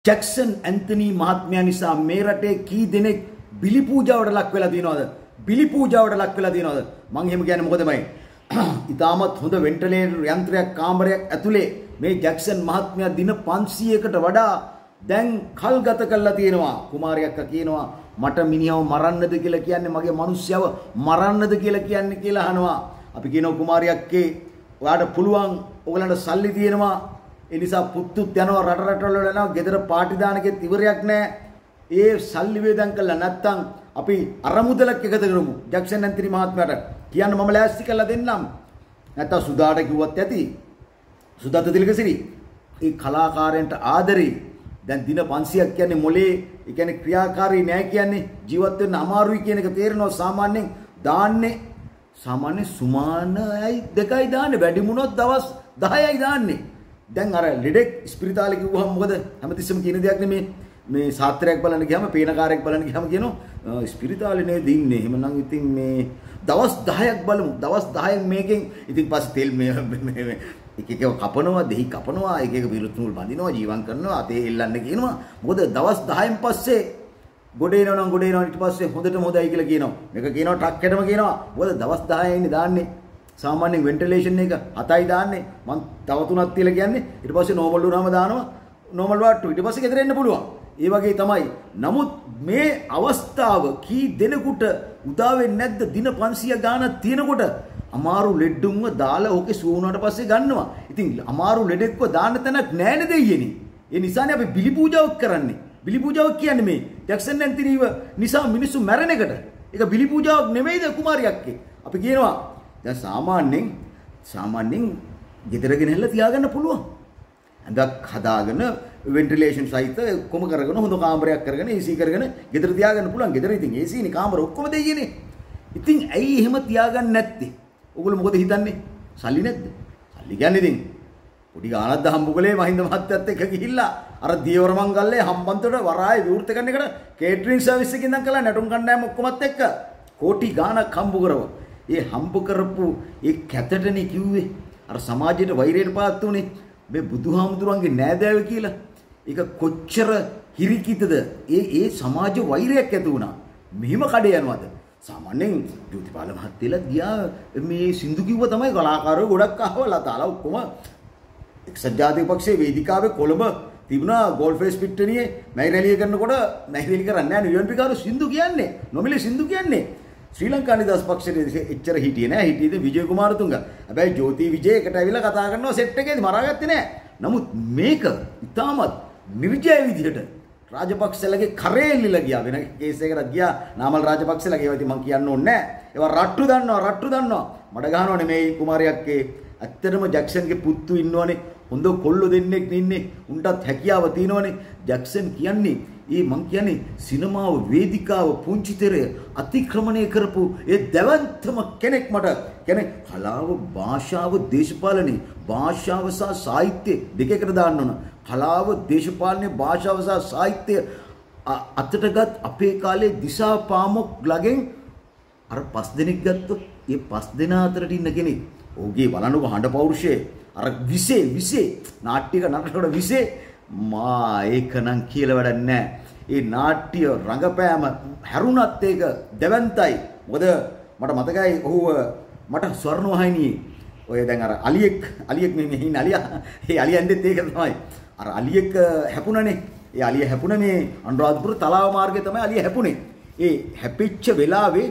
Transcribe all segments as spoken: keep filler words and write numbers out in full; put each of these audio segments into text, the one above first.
Jackson Anthony මහත්මයා නිසා මේ රටේ කී දෙනෙක් බිලි පූජාවට ලක් වෙලා දිනවද? බිලි පූජාවට ලක් වෙලා දිනවද? මං එහෙම කියන්නේ මොකදමයි? ඉතාමත් හොඳ වෙන්ටිලේටර් යන්ත්‍රයක් කාමරයක් ඇතුලේ මේ ජැක්සන් මහත්මයා දින පන්සීයකට වඩා දැන් කල් ගත කරලා තියෙනවා. කුමාරියක් කියනවා මට මිනිහව මරන්නද කියලා කියන්නේ මගේ මිනිස්සයව මරන්නද කියලා කියන්නේ කියලා අහනවා. අපි කියනවා කුමාරියක්ගේ ඔයාට පුළුවන් ඔයගලන්ට සල්ලි තියෙනවා. ඒ නිසා පුත්තුත් යනවා රට රටවල යනවා ගෙදර පාටි දානකෙත් ඉවරයක් නැහැ. ඒ සල්ලි වේදම් කළා නැත්තම් අපි අරමුදලක් එකතු කරමු. ජැක්සන් ඇන්තනි මහත්මයාට කියන්න මම ලෑස්ති කරලා දෙන්නම්. නැත්තම් සුදාට කිව්වත් ඇති. සුදාත තිලකසිරි ඒ කලාකාරයන්ට ආදරේ. දැන් දින පන්සීයක් කියන්නේ මොලේ ඒ කියන්නේ ක්‍රියාකාරී නෑ කියන්නේ ජීවත් වෙන්න අමාරුයි කියන එක තේරෙනවා. සාමාන්‍යයෙන් දාන්නේ සාමාන්‍ය සුමානයි දෙකයි දාන්නේ වැඩි මුණොත් දවස් දහයයි දාන්නේ. දැන් අර ලෙඩෙක් ස්පිරිතාලේ කිව්වහම මොකද හැමතිස්සෙම කියන දෙයක් නෙමේ. මේ සාත්‍රයක් බලන්න ගියාම පේනකාරයෙක් බලන්න ගියාම කියනවා ස්පිරිතාලේ නේද ඉන්නේ. එහෙමනම් ඉතින් මේ දවස් දහයක් බලමු. දවස් දහයක් මේකෙන් ඉතින් පස්සේ තෙල් මේ එක එක කපනවා, දෙහි කපනවා, එක එක විරුතුල් බඳිනවා, ජීවම් කරනවා, අතේ එල්ලන්න කියනවා. මොකද දවස් දහයෙන් පස්සේ ගොඩ එනවා නම් ගොඩ එනවා ඊට පස්සේ හොඳටම හොඳයි කියලා කියනවා. මේක කියනවා ටක්කෙටම කියනවා. මොකද දවස් දහයයි ඉන්නේ දාන්නේ. සාමාන්‍යයෙන් වෙන්ටිලේෂන් එක හතයි දාන්නේ. මං තව තුනක් තියලා කියන්නේ. ඊට පස්සේ නෝමල් වුණාම දානවා. නෝමල් වාට්ටු. ඊට පස්සේ ගෙදර එන්න පුළුවන්. ඒ වගේ තමයි. නමුත් මේ අවස්ථාව කී දෙනෙකුට උදා වෙන්නේ නැද්ද? දින පන්සීය ගානක් තියෙනකොට අමාරු ලෙඩුන්ව දාලා ඕකේ සුව වුණාට පස්සේ ගන්නවා. ඉතින් අමාරු ලෙඩෙක්ව දාන්න තැනක් නැහැනේ දෙයියනේ. ඒ නිසානේ අපි බිලි පූජාවක් කරන්නේ. බිලි පූජාවක් කියන්නේ මේ ජැක්සන් ඇන්තනිව නිසා මිනිස්සු මැරෙන එකට. ඒක බිලි පූජාවක් නෙමෙයිද කුමාරියක්ගේ? අපි කියනවා දැන් සාමාන්‍යයෙන් සාමාන්‍යයෙන් ගෙදර ගෙනල්ලා තියාගන්න පුළුවන්. අඳක් හදාගෙන වෙන්ටිලේෂන් සහිත කොම කරගෙන හොඳ කාමරයක් කරගෙන ඒ සී කරගෙන ගෙදර තියාගන්න පුළුවන්. ගෙදර ඉතින් ඒ සීනේ කාමර ඔක්කොම දෙයියනේ. ඉතින් ඇයි එහෙම තියාගන්න නැත්තේ? ඔයගොල්ලෝ මොකද හිතන්නේ? සල්ලි නැද්ද? සල්ලි කියන්නේ ඉතින් පොඩි ගානක්ද හම්බුකලේ මහින්ද මහත්තයත් එක්ක ගිහිල්ලා අර දියවර මංගල්ලේ හම්බන්තොට වරායේ විවෘත කරන එකට කේටරින් සර්විස් එකකින් ඉඳන් කළා නැටුම් කණ්ඩායම ඔක්කොමත් එක්ක කෝටි ගානක් හම්බ කරව. ඒ හම්බ කරපු ඒ කැතටනේ කිව්වේ අර සමාජයට වෛරයට පාත් උනේ මේ බුදුහාමුදුරන්ගේ නෑදෑයෝ කියලා. ඒක කොච්චර හිරිකිතද? ඒ ඒ සමාජ වෛරයක් ඇති වුණා. මෙහිම කඩේ යනවාද? සාමාන්‍යයෙන් ජෝතිපාල මහත්තයලා ගියා මේ සින්දු කිව්ව තමයි කලාකාරයෝ ගොඩක් අහවලා තාලා ඔක්කොම එක්සත් ජාතික පක්ෂයේ වේදිකාවේ කොළඹ තිබුණා ගෝල්ෆේස් පිට්ටනියේ මැයිරැලිය කරනකොට මැයිරැලි කරන්නේ නැහැ නේ යුඑන්පී කාරෝ සින්දු කියන්නේ නොමිලේ සින්දු කියන්නේ ශ්‍රී ලංකා නිදහස් පක්ෂයේ එච්චර හිටියේ නැහැ හිටියේද විජය කුමාරතුංග. හැබැයි ජෝති විජය එකට ඇවිල්ලා කතා කරනවා සෙට් එකේදී මරාගත්තේ නැහැ. නමුත් මේක ඉතාමත් නිර්ජය විදිහට රාජපක්ෂලගේ කරේ එල්ලලා ගියා. වෙන කේස් එකකට ගියා නාමල් රාජපක්ෂලගේ ඒවා ඉතින් මම කියන්න ඕනේ නැහැ. ඒවා රට්ටු දන්නවා රට්ටු දන්නවා. මඩ ගහනවනේ මේ කුමාරියක්ගේ. ඇත්තටම ජැක්සන්ගේ පුතු ඉන්නවනේ. හොඳ කොල්ලෝ දෙන්නෙක් ඉන්නේ. උන්ටත් හැකියාව තියෙනවනේ. ජැක්සන් කියන්නේ ඒ මං කියන්නේ සිනමාව වේදිකාව පුංචි තෙරය අතික්‍රමණය කරපු ඒ දැවන්තම කෙනෙක් මට කියන්නේ කලාව භාෂාව දේශපාලනේ භාෂාව සහ සාහිත්‍ය දෙකකට දාන්න ඕන. කලාව දේශපාලනේ භාෂාව සහ සාහිත්‍ය අතටගත් අපේ කාලේ දිසාපාමොක් ළගෙන් අර පස් දෙනෙක් ගත්තොත් ඒ පස් දෙනා අතරට ඉන්න කෙනෙක් ඔහුගේ බලනකො හඬ පෞරුෂය අර විසේ විසේ නාට්‍යක නටනකොට විසේ මා ඒක නම් කියලා වැඩක් නැහැ. ඒ නාට්‍ය රංගපෑම හැරුණත් ඒක දෙවන්තයි. මොකද මට මතකයි ඔහුව මට ස්වර්ණවාහිනියේ ඔය දැන් අර අලියෙක් අලියෙක් මේ මෙහි ඉන්න අලියා ඒ අලියන්දෙත් ඒක තමයි. අර අලියෙක් හැපුණනේ. ඒ අලිය හැපුණ මේ අනුරාධපුර තලාව මාර්ගයේ තමයි අලිය හැපුණේ. ඒ හැපිච්ච වෙලාවේ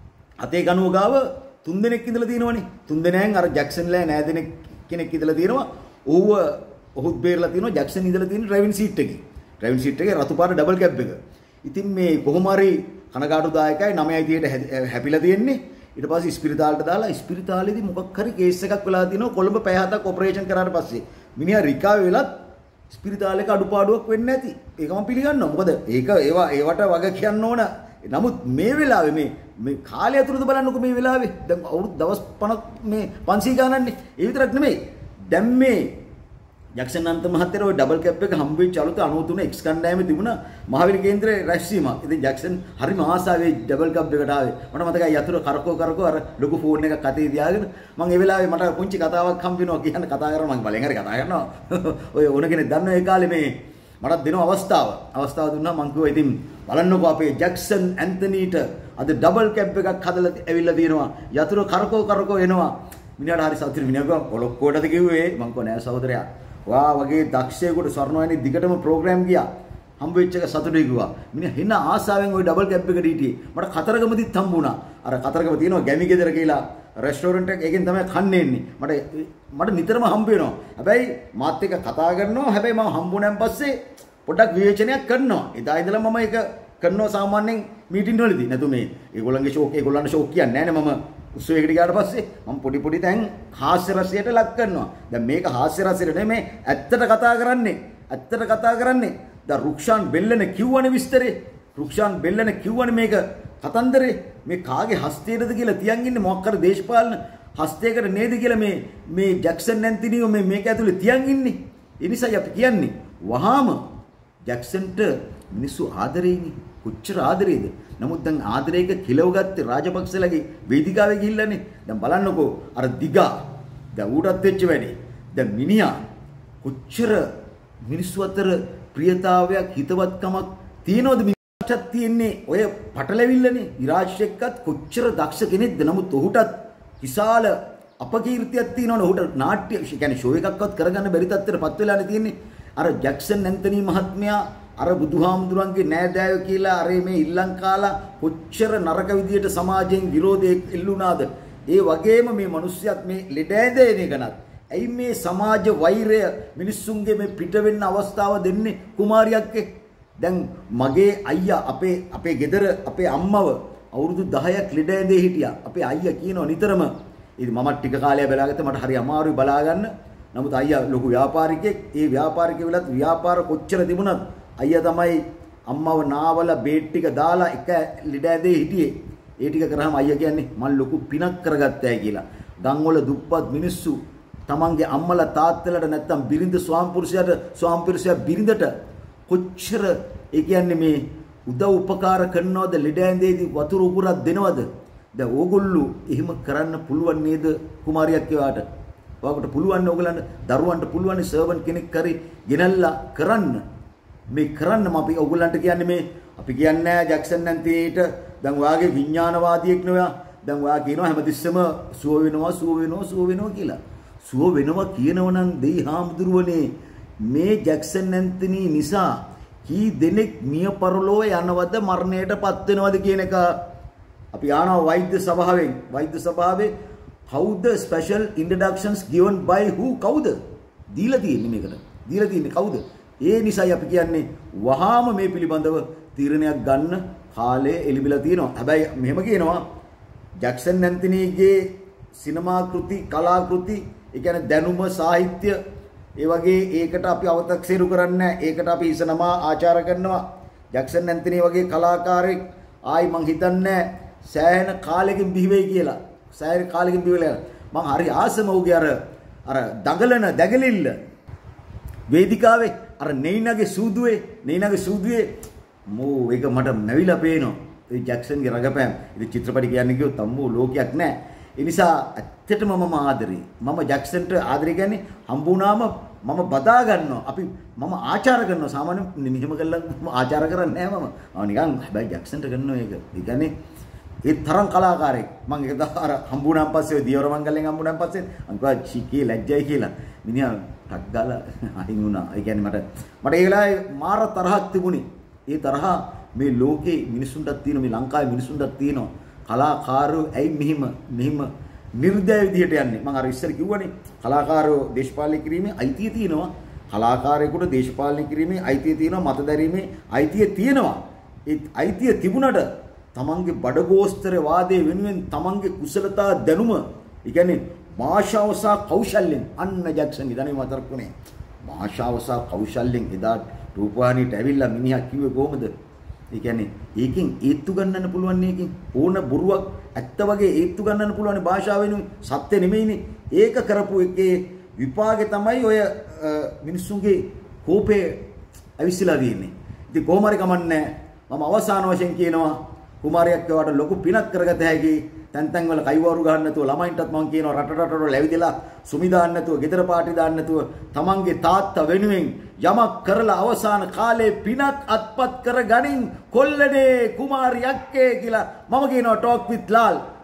අතේ ගනුව ගාව තුන් දෙනෙක් ඉඳලා තියෙනවනේ. තුන් දෙනෙන් අර ජැක්සන්ලා නෑ දෙනෙක් කෙනෙක් ඉඳලා තියෙනවා. ඔහුව ඔහුත් බේරලා තියෙනවා ජැක්සන් ඉඳලා තියෙන ඩ්‍රයිවිං සීට් එකේ. ඩ්‍රයිවිං සීට් එකේ රතු පාට ඩබල් කැබ් එක. ඉතින් මේ කොහොම හරි කනගාටුදායකයි නවයයි තියට හැපිලා තියෙන්නේ. ඊට පස්සේ ස්පිරිතාලට දාලා ස්පිරිතාලේදී මොකක් හරි කේස් එකක් වෙලා තිනවා කොළඹ පැය හතක් ඔපරේෂන් කරාට පස්සේ. මිනිහා රිකවර් වෙලත් ස්පිරිතාලේක අඩුපාඩුවක් වෙන්නේ නැති. ඒක මම පිළිගන්නවා. මොකද ඒක ඒවා ඒවට වග කියන්න ඕන. නමුත් මේ වෙලාවේ මේ මේ කාලය ඇතුළත බලන්නකො මේ වෙලාවේ දැන් අවුරුදු දවස් පනක් මේ පන්සීය ගානන්නේ. ඒ විතරක් නෙමෙයි. දැන් මේ ජැක්සන් අන්ත මහත්තයා ඔය ඩබල් කැප් එක හම්බ වෙච්ච අලුත අනූ තුන එක්ස් කණ්ඩායමේ තිබුණා මහාවීර කේන්ද්‍රයේ රැස්වීමක්. ඉතින් ජැක්සන් හරිම ආසාවේ ඩබල් කැප් එකට ආවේ. මට මතකයි යතුරු කරකෝ කරකෝ අර ලොකු ෆෝන් එකක් අතේ තියාගෙන මම ඒ වෙලාවේ මට පුංචි කතාවක් හම්බ වෙනවා කියන්න කතා කරනවා මම බලෙන් හරි කතා කරනවා. ඔය ඕන කෙනෙක් දන්නවා ඒ කාලේ මේ මට දෙන අවස්ථාව අවස්ථාව දුන්නා මං කිව්වා ඉතින් බලන්නකෝ අපේ ජැක්සන් ඇන්තනීට අද ඩබල් කැප් එකක් හදලා ඇවිල්ලා තියෙනවා යතුරු කරකෝ කරකෝ එනවා මිනිහාට හරි සතුටු මිනිහා කිව්වා කොලොක්කෝටද කිව්වේ මං කිව්වා නෑ සහෝදරයා වා වගේ දක්ෂයෙකුට ස්වර්ණවාහිනී දිගටම ප්‍රෝග්‍රෑම් ගියා හම්බ වෙච්ච එක සතුටුයි කිව්වා මිනිහා හින ආසාවෙන් ওই ඩබල් කැප් එකට හිටියේ මට කතරගමදිත් හම්බුණා අර කතරගම තියෙනවා ගැමි ගෙදර කියලා රෙස්ටෝරන්ට් එක එකෙන් තමයි කන්නේ එන්නේ මට මට නිතරම හම්බ වෙනවා හැබැයි මාත් එක්ක කතා කරනවා හැබැයි මම හම්බුනන් පස්සේ පොඩ්ඩක් විවේචනයක් කරනවා එදා ඉඳලා මම ඒක කරනවා සාමාන්‍යයෙන් මීටින් වලදී නැතු මේ ඒගොල්ලන්ගේ ෂෝක් ඒගොල්ලන්ට ෂෝක් කියන්නේ නැහැ නේ මම උත්සවයකට ගියාට පස්සේ මම පොඩි පොඩි තැන් හාස්‍ය රසයට ලක් කරනවා දැන් මේක හාස්‍ය රසයට නෙමෙයි ඇත්තට කතා කරන්නේ ඇත්තට කතා කරන්නේ දැන් රුක්ෂාන් බෙල්ලන කිව්වනේ විස්තරේ රුක්ෂාන් බෙල්ලන කිව්වනේ මේක කතන්දරේ මේ කාගේ හස්තයේද කියලා තියන් ඉන්නේ මොකක් කර දේශපාලන හස්තයකට නේද කියලා මේ මේ ජැක්සන් ඇන්තනියෝ මේ මේක ඇතුලේ තියන් ඉන්නේ ඒ නිසායි අපි කියන්නේ වහාම ජැක්සන්ට මිනිස්සු ආදරෙයිනේ කොච්චර ආදරේද නමුත් දැන් ආදරයක කිලව ගත්තේ රාජපක්ෂලගේ වේදිකාවේ ගිහිල්ලානේ දැන් බලන්නකෝ අර දිගා දැන් ඌටත් වෙච්ච වැඩි දැන් මිනිහා කොච්චර මිනිස්සු අතර ප්‍රියතාවයක් හිතවත්කමක් තියනවද මිනිහට තියෙන්නේ ඔය පටලැවිල්ලනේ විරාජ් එක්කත් කොච්චර දක්ෂ කෙනෙක්ද නමුත් ඔහුටත් විශාල අපකීර්තියක් තියෙනවනේ ඔහුට නාට්‍ය කියන්නේ ෂෝ එකක්වත් කරගන්න බැරි තත්ත්වයටපත් වෙලානේ තියෙන්නේ අර ජැක්සන් ඇන්තනි මහත්මයා අර බුදුහාමුදුරන්ගේ නෑදෑයෝ කියලා අර මේ ඉල්ලං කාලා කොච්චර නරක විදියට සමාජයෙන් විරෝධයක් එල්ලුණාද ඒ වගේම මේ මිනිස්සුත් මේ ලෙඩ ඇදෙන එකනත් ඇයි මේ සමාජ වෛරය මිනිස්සුන්ගේ මේ පිට වෙන්න අවස්ථාව දෙන්නේ කුමාරියක් දැන් මගේ අයියා අපේ අපේ ගෙදර අපේ අම්මව අවුරුදු දහයක් ලෙඩ ඇඳේ හිටියා අපේ අයියා කියනවා නිතරම ඉතින් මම ටික කාලයක් බලාගත්තා මට හරි අමාරුයි බලා ගන්න නමුත් අයියා ලොකු ව්‍යාපාරිකයෙක් ඒ ව්‍යාපාරිකයෙක් වෙලත් ව්‍යාපාර කොච්චර තිබුණත් අයියා තමයි අම්මව නාවල බේට් ටික දාලා එක ලෙඩ ඇඳේ හිටියේ ඒ ටික කරාම අයියා කියන්නේ මම ලොකු පිනක් කරගත්තයි කියලා ගම් වල දුප්පත් මිනිස්සු තමන්ගේ අම්මලා තාත්තලාට නැත්තම් බිරිඳ ස්වාමිපුරුෂයාට ස්වාමිපුරුෂයා බිරිඳට කොච්චර ඒ කියන්නේ මේ උදව් උපකාර කරනවද ලෙඩ ඇඳේදී වතුර උගුරක් දෙනවද දැන් ඕගොල්ලෝ එහෙම කරන්න පුළුවන් නේද කුමාරියක් කියවාට ඔයාකට පුළුවන් නේ ඕගලන්ට දරුවන්ට පුළුවන් නේ සර්වන් කෙනෙක් කරි ගෙනල්ලා කරන්න මේ කරන්න මම අපි ඕගලන්ට කියන්නේ මේ අපි කියන්නේ ජැක්සන් නැන්තිට දැන් ඔයාගේ විඥානවාදියෙක් නෙවෙයි දැන් ඔයා කියනවා හැමතිස්සෙම සුව වෙනවා සුව වෙනවා සුව වෙනවා කියලා සුව වෙනවා කියනව නම් දෙයි හාමුදුරුවනේ මේ ජැක්සන් නැන්තිනි නිසා කී දෙනෙක් මිය පරලෝ යනවද මරණයටපත් වෙනවද කියන එක අපි ආනවා වෛද්‍ය සභාවෙන් වෛද්‍ය සභාවේ කවුද special introductions given by who කවුද දීලා තියෙන්නේ මේකට දීලා තියෙන්නේ කවුද ඒ නිසායි අපි කියන්නේ වහාම මේ පිළිබඳව තීරණයක් ගන්න කාලය එළිබිලා තියෙනවා හැබැයි මෙහෙම කියනවා ජැක්සන් ඇන්තනිගේ සිනමා කෘති කලා කෘති ඒ කියන්නේ දැනුම සාහිත්‍ය ඒ වගේ ඒකට අපි අවතක්සේරු කරන්නේ ඒකට අපි ඉසනමා ආචාර කරනවා ජැක්සන් ඇන්තනි වගේ කලාකාරයෙක් ආයි මං හිතන්නේ සෑහෙන කාලෙකින් බිහි වෙයි කියලා සෑහෙන කාලෙකින් බිහි වෙලා මං හරි ආසම උගේ අර අර දඟලන දැගලිල්ල වේදිකාවේ අර නෙයිනගේ සූදුවේ නෙයිනගේ සූදුවේ මෝ ඒක මට නැවිලා පේනවා ඒ ජැක්සන්ගේ රඟපෑම ඉතින් චිත්‍රපටි කියන්නේ කිව්වොත් අම්මෝ ලෝකයක් නැහැ ඒ නිසා ඇත්තටම මම ආදරේ මම ජැක්සන්ට ආදරේ කියන්නේ හම්බුණාම මම බදා ගන්නවා අපි මම ආචාර කරනවා සාමාන්‍යයෙන් මෙහෙම කළා මම ආචාර කරන්නේ නැහැ මම ආ නිකන් හැබැයි ජැක්සන්ට කරනවා ඒක ඒ කියන්නේ ඒ තරම් කලාකාරයෙක් මම ඒක අර හම්බුණාන් පස්සේ දියවර මංගලෙන් හම්බුණාන් පස්සේ අන්කවා චිකේ ලැජ්ජයි කියලා මිනිහා ටක් ගාලා අහිං වුණා ඒ කියන්නේ මට මට ඒ වෙලාවේ මාර තරහක් තිබුණේ ඒ තරහ මේ ලෝකේ මිනිසුන්ටත් තියෙන මේ ලංකාවේ මිනිසුන්ටත් තියෙනවා කලාකාරයෝ ඇයි මෙහිම මෙහිම නිර්දය විදිහට යන්නේ මම අර ඉස්සර කිව්වනේ කලාකාරයෝ දේශපාලනය කිරීමේ අයිතිය තියෙනවා කලාකාරයෙකුට දේශපාලනය කිරීමේ අයිතිය තියෙනවා මත දැරීමේ අයිතිය තියෙනවා ඒ අයිතිය තිබුණට තමන්ගේ බඩගෝස්තර වාදයේ වෙනුවෙන් තමන්ගේ කුසලතා දැනුම ඒ කියන්නේ භාෂාව සහ කෞශල්‍යයෙන් අන්න ජැක්සන් ඉදනේ මතරකුනේ භාෂාව සහ කෞශල්‍යයෙන් එදා රූපවාහිනියට ඇවිල්ලා මිනිහා කිව්වේ කොහොමද ඒ කියන්නේ ඒකෙන් ඒත්තු ගන්නන්න පුළුවන් නේකින් ඕන බොරුවක් ඇත්ත වගේ ඒත්තු ගන්නන්න පුළුවන් භාෂාවෙන් සත්‍ය නෙමෙයිනේ ඒක කරපු එකේ විපාකේ තමයි ඔය මිනිස්සුන්ගේ කෝපේ අවිස්සලා තියෙන්නේ ඉතින් කොහොම හරි කමන්නේ මම අවසාන වශයෙන් කියනවා කුමාරයෙක් වඩ ලොකු පිනක් කරගත හැකි. තැන් තැන් වල කයිවරු ගන්න නැතුව ළමයින්ටත් මම කියනවා රට රට වල ඇවිදලා සුමි දාන්න නැතුව ගෙදර පාටි දාන්න නැතුව තමන්ගේ තාත්තා වෙනුවෙන් යමක් කරලා අවසාන කාලේ පිනක් අත්පත් කරගනින් කොල්ලනේ කුමාරියක්කේ කියලා මම කියනවා ටෝක් විත් ලාල්